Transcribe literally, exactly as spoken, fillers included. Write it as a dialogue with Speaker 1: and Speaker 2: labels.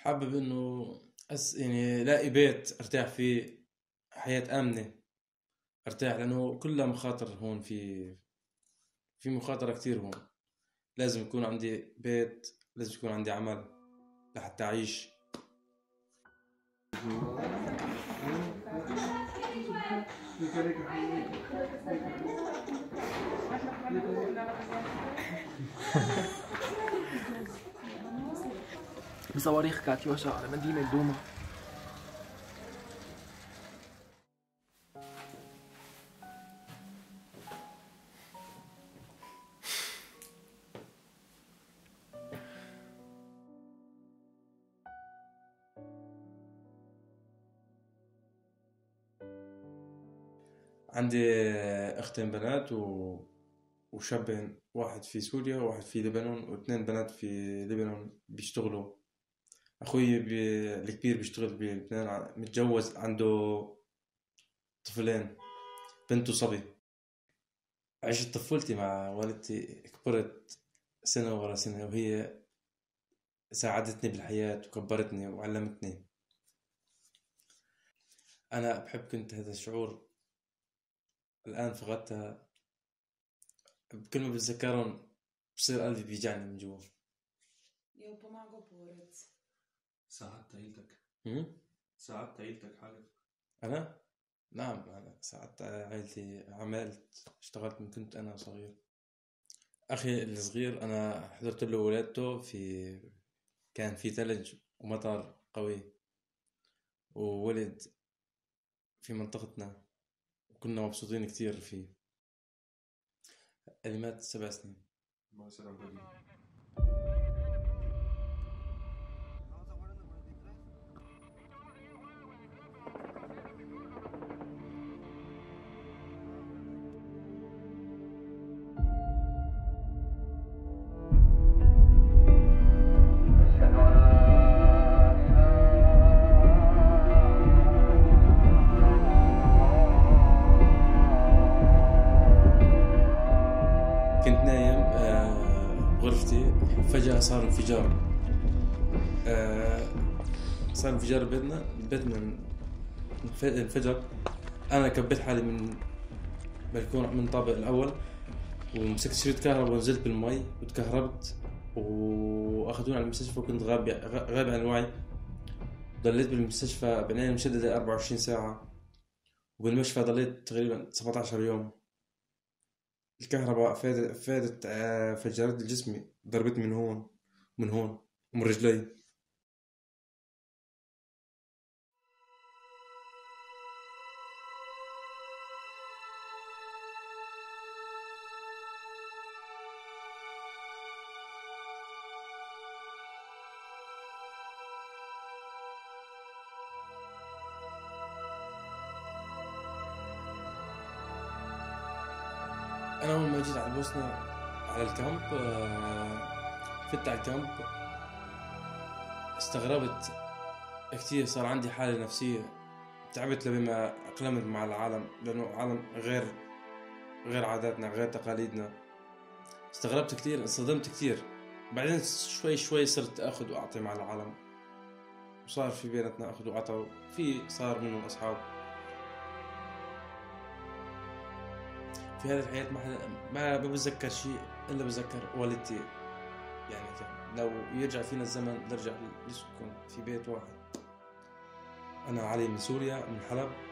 Speaker 1: حابب انه أس يعني الاقي بيت ارتاح فيه، حياة آمنة ارتاح، لانه كلها مخاطر هون. في في مخاطرة كتير هون. لازم يكون عندي بيت، لازم يكون عندي عمل لحتى اعيش.
Speaker 2: بصواريخ كاتيوشا على مدينة دوما.
Speaker 1: عندي اختين بنات و... وشابين، واحد في سوريا وواحد في لبنان، واثنين بنات في لبنان بيشتغلوا. اخوي بي... الكبير بيشتغل بلبنان، ع- متجوز، عنده طفلين، بنت وصبي. عشت طفولتي مع والدتي، كبرت سنة ورا سنة وهي ساعدتني بالحياة وكبرتني وعلمتني. أنا بحب كنت هذا الشعور، الآن فقدتها. كل ما بتذكرهم بصير قلبي بيجعني من جوا.
Speaker 3: Jel pomagao porodici?
Speaker 4: ساعدت عيلتك
Speaker 1: هم؟
Speaker 4: ساعدت عيلتك حالك.
Speaker 1: أنا؟ نعم، أنا ساعدت عائلتي، عملت، اشتغلت من كنت أنا صغير. أخي الصغير أنا حضرت له ولادته، في كان في ثلج ومطر قوي، وولد في منطقتنا، وكنا مبسوطين كتير فيه. اللي مات سبع سنين.
Speaker 4: الله يسلمك وليد.
Speaker 1: كنت نايم آه، بغرفتي، فجأة صار انفجار. آه، صار انفجار بيتنا، بيتنا انف- انفجر. أنا كبيت حالي من بلكون من الطابق الأول، ومسكت شريط كهرباء ونزلت بالمي وتكهربت، وأخذوني على المستشفى، وكنت غاب غايب عن الوعي. ضليت بالمستشفى بعناية مشددة أربعة وعشرين ساعة، وبالمشفى ضليت تقريبا سبعة عشر يوم. الكهرباء فادت, فادت آه، فجرت جسمي، ضربتني من هون من هون ومن رجلي. أنا أول ما جيت على البوسنة، على الكامب، آه، فت على الكامب، استغربت كتير. صار عندي حالة نفسية، تعبت لما أقلمت مع العالم، لأنه عالم غير غير عاداتنا، غير تقاليدنا. استغربت كتير، انصدمت كتير. بعدين شوي شوي صرت أخذ وأعطي مع العالم، وصار في بيناتنا أخذ وعطا، في صار منهم أصحاب. في هذه الحياة ما حدا- ما ما بتذكر شيء إلا بتذكر والدتي. يعني لو يرجع فينا الزمن نرجع نسكن في بيت واحد. أنا علي من سوريا، من حلب.